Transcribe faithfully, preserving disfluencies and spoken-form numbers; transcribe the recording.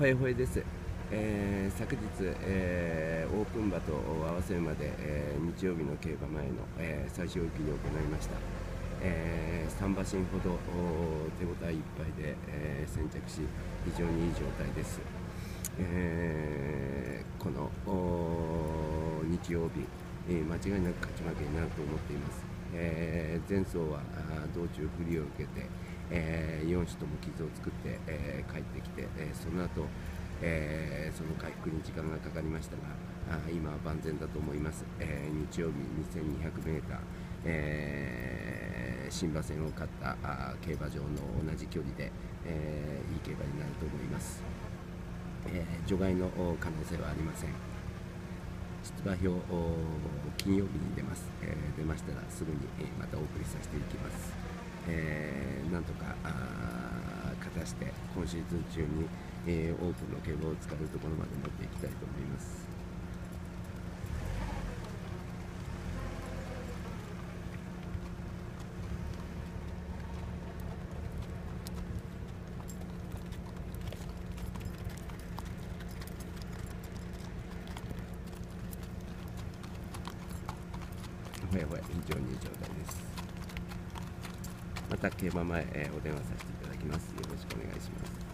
ほえほえです。えー昨日、えーオープン馬と合わせるまで、えー日曜日の競馬前の、えー最終日に行いました。えー、さん馬身ほど手応えいっぱいで、えー先着し、非常にいい状態です。えーこの日曜日、えー間違いなく勝ち負けになると思っています。えー前走はあー道中不利を受けて、えー、よん種とも傷を作って、えー帰ってきて、えーその後、えーその回復に時間がかかりましたが、あー今は万全だと思います。えー日曜日 にせんにひゃくメーター、えー新馬戦を勝ったあー競馬場の同じ距離で、えーいい競馬になると思います。えー除外の可能性はありません。出馬表、金曜日に出ます。えー出ましたらすぐに、えーまたお送りさせていきます。えーなんとかあ勝たして今シーズン中に、えーオープンの競馬を使うところまで持っていきたいと思います。ほやほや、非常にいい状態です。また競馬前、えーお電話させていただきます。よろしくお願いします。